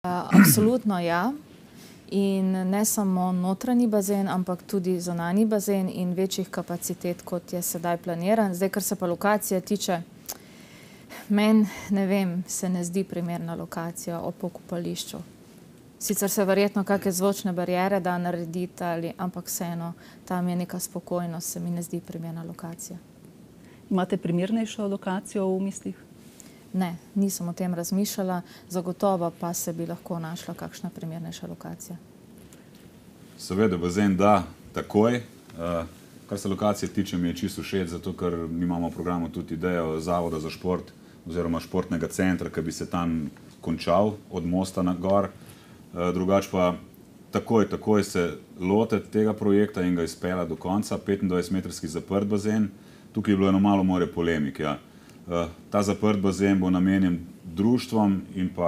Absolutno ja. In ne samo notranji bazen, ampak tudi zunanji bazen in večjih kapacitet, kot je sedaj planiran. Zdaj, kar se pa lokacije tiče, meni, ne vem, se ne zdi primerna lokacija ob pokopališču. Sicer se verjetno kakšne zvočne bariere da narediti, ampak vseeno, tam je neka spokojnost, se mi ne zdi primerna lokacija. Imate primernejšo lokacijo v mislih? Ne, nisem o tem razmišljala, zagotovo pa se bi lahko našla kakšna primernejša lokacija. Seveda, bazen da takoj. Kar se lokacije tiče, mi je čisto všeč, zato ker mi imamo v programu tudi idejo Zavoda za šport oziroma športnega centra, ki bi se tam končal od mosta na gor. Drugače pa takoj se lotiti tega projekta in ga izpela do konca. 25-metrski zaprt bazen. Tukaj je bilo eno malo more polemik, ja. Ta zaprt bazen bo namenjen društvom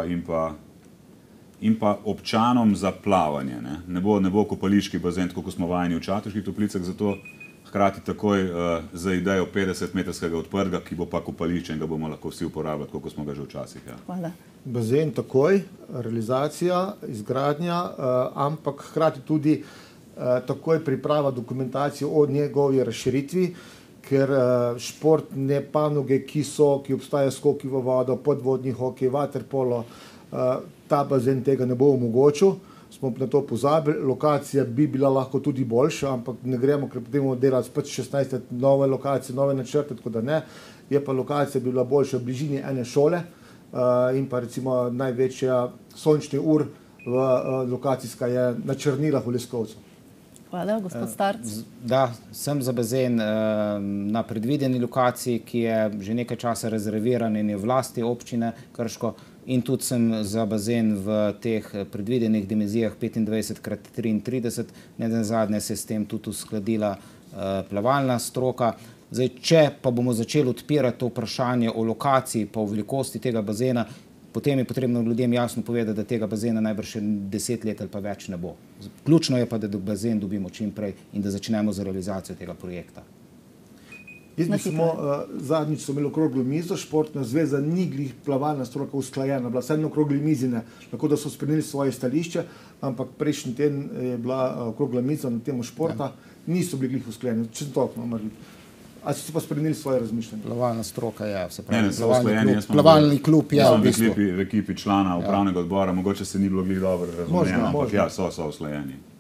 in pa občanom za plavanje. Ne bo kopališki bazen, tako kot smo vajeni v Čatežkih Toplicah, zato hkrati takoj za idejo 50-metrskega odprtega, ki bo pa kopališče in ga bomo lahko vsi uporabljati, kot smo ga že včasih. Ja. Hvala. Bazen takoj, realizacija, izgradnja, ampak hkrati tudi takoj priprava dokumentacije o njegovi razširitvi, ker športne panoge, ki obstajajo, skoki v vodo, podvodni hokej, vaterpolo, ta bazen tega ne bo omogočil. Smo na to pozabili, lokacija bi bila lahko tudi boljša, ampak ne gremo, ker potem bomo delati spet 16 nove lokacije, nove načrte, tako da ne. Je pa lokacija bi bila boljša v bližini ene šole in pa recimo največja sončni ur lokacijska je na Črnilah v Leskovcu. Hvala, gospod Starc. Da, sem za bazen na predvideni lokaciji, ki je že nekaj časa rezerviran in je v lasti občine Krško, in tudi sem za bazen v teh predvidenih dimenzijah 25x33. Nenazadnje se je s tem tudi uskladila plavalna stroka. Zdaj, če pa bomo začeli odpirati to vprašanje o lokaciji pa o velikosti tega bazena, potem je potrebno ljudem jasno povedati, da tega bazena najbrž še 10 let ali pa več ne bo. Ključno je pa, da bazen dobimo čim prej in da začnemo z realizacijo tega projekta. Jaz bi samo, zadnjič so imeli okroglo mizo, športna zveza ni glih plavalna stroka usklajena, bila vsaj na okrogli mizi ne, tako da so spremenili svoje stališče, ampak prejšnji teden je bila okrogla miza na temo športa, niso bili glih usklajeni, če sem toliko naredil. A so pa spremenili svoje razmišljanje? Plavalna stroka je, se pravi, plavalni klub je v bistvu. V ekipi člana upravnega odbora, mogoče se ni bilo glih dobro razumljeno, ampak ja, so usklajeni.